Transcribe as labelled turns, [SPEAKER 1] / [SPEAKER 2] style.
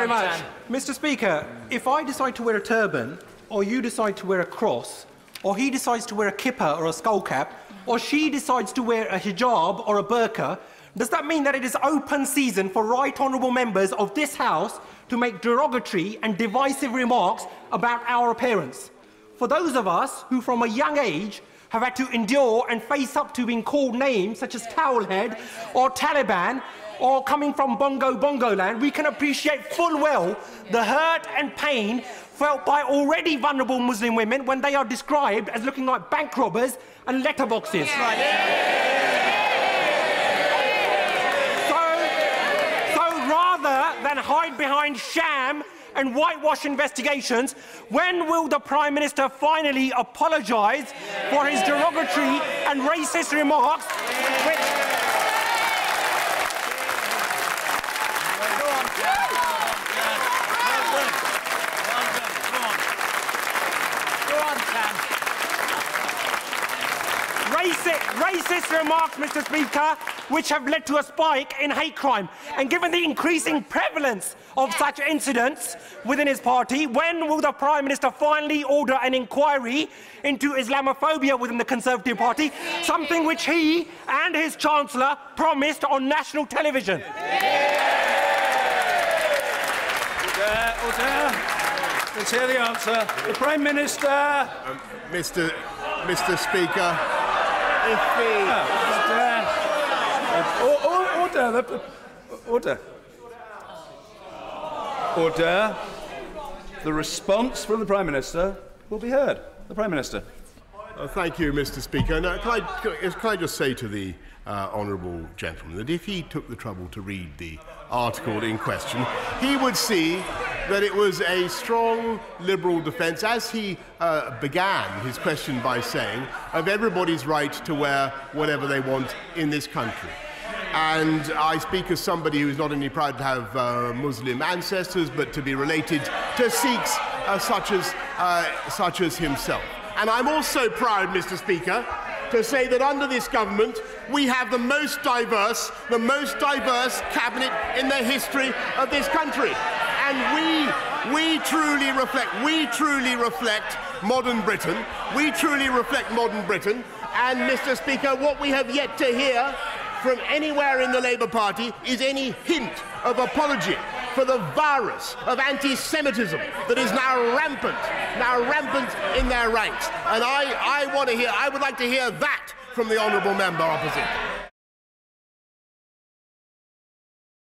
[SPEAKER 1] very much. Mr. Speaker, if I decide to wear a turban, or you decide to wear a cross, or he decides to wear a kippah or a skull cap, or she decides to wear a hijab or a burqa, does that mean that it is open season for right honourable members of this House to make derogatory and divisive remarks about our appearance? For those of us who from a young age have had to endure and face up to being called names such as Towelhead or Taliban, or coming from Bongo land, we can appreciate full well the hurt and pain felt by already vulnerable Muslim women when they are described as looking like bank robbers and letterboxes. So rather than hide behind sham and whitewash investigations, when will the Prime Minister finally apologise for his derogatory and racist remarks? Racist remarks, Mr. Speaker, which have led to a spike in hate crime. And given the increasing prevalence of such incidents within his party, when will the Prime Minister finally order an inquiry into Islamophobia within the Conservative Party, something which he and his Chancellor promised on national television?
[SPEAKER 2] Order. Let's hear the answer. The Prime Minister.
[SPEAKER 3] Mr. Speaker, if
[SPEAKER 2] Order. The response from the Prime Minister will be heard. The Prime Minister.
[SPEAKER 3] Thank you, Mr. Speaker. Now, can I just say to the honourable gentleman that if he took the trouble to read the article in question, he would see that it was a strong Liberal defence, as he began his question by saying, of everybody's right to wear whatever they want in this country. And I speak as somebody who is not only proud to have Muslim ancestors, but to be related to Sikhs such as himself. And I'm also proud, Mr. Speaker, to say that under this government we have the most diverse cabinet in the history of this country. And we truly reflect modern Britain. We truly reflect modern Britain. And, Mr. Speaker, what we have yet to hear from anywhere in the Labour Party is any hint of apology for the virus of anti-Semitism that is now rampant in their ranks. And I would like to hear that from the honourable member opposite.